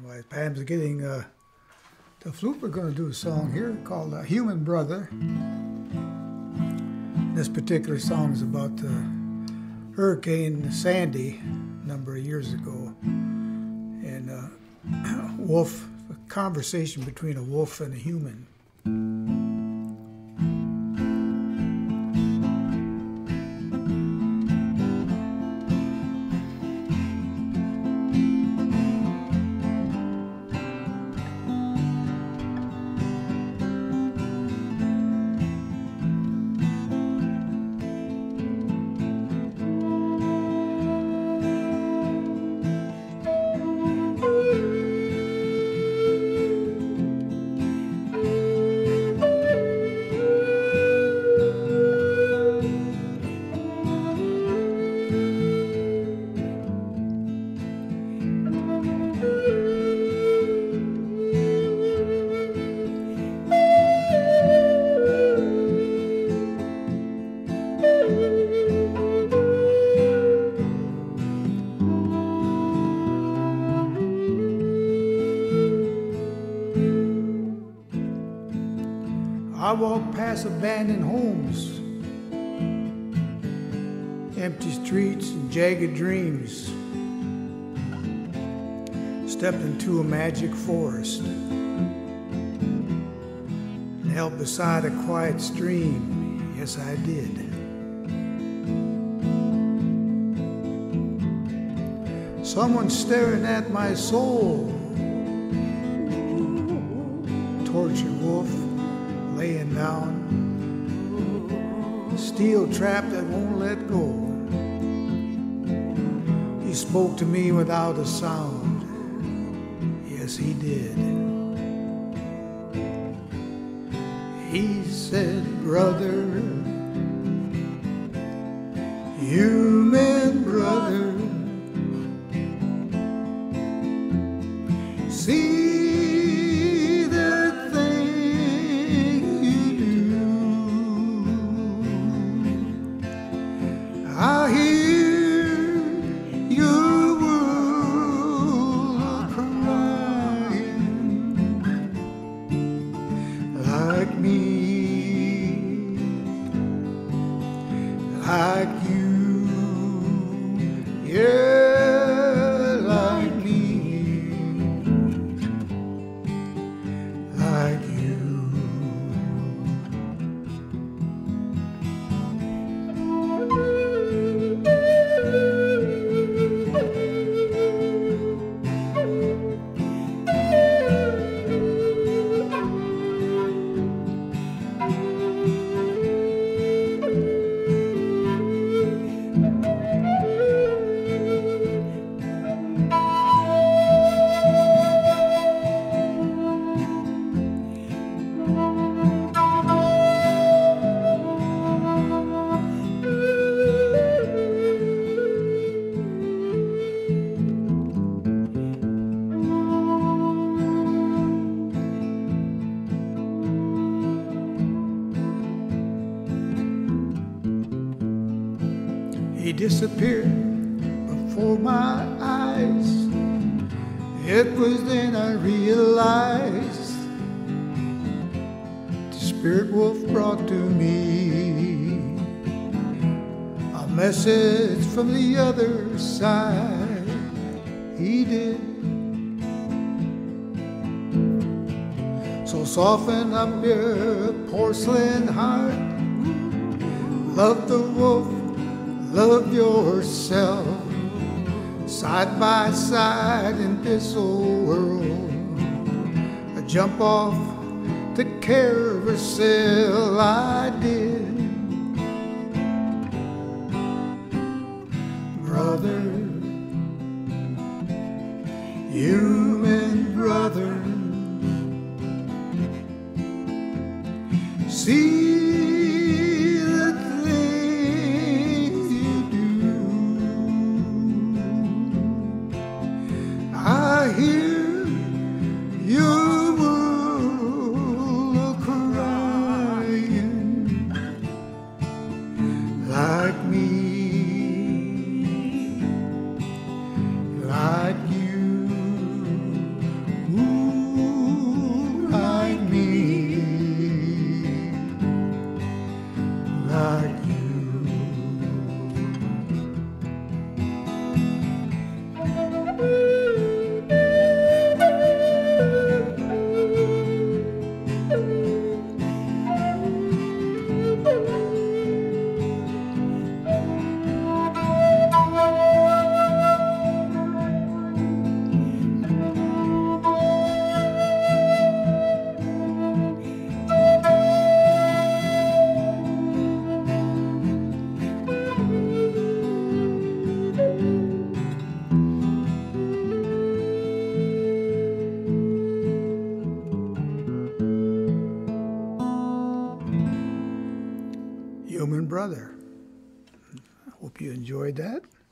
My Pam's getting the flute. We're going to do a song here called Human Brother. This particular song is about Hurricane Sandy a number of years ago. And a conversation between a wolf and a human. I walked past abandoned homes, empty streets and jagged dreams, stepped into a magic forest, and held beside a quiet stream. Yes, I did. Someone staring at my soul, tortured wolf laying down, steel trap that won't let go. He spoke to me without a sound. Yes, he did. He said, brother, human brother, see I hear your world crying like me, like you, yeah, like me, like you. He disappeared before my eyes. It was then I realized the spirit wolf brought to me a message from the other side. He did. So soften up your porcelain heart. Love the wolf, love yourself, side by side in this old world. I jump off the carousel, I did. Brother, human brother, see I hear your world crying like me, like you. enjoyed that.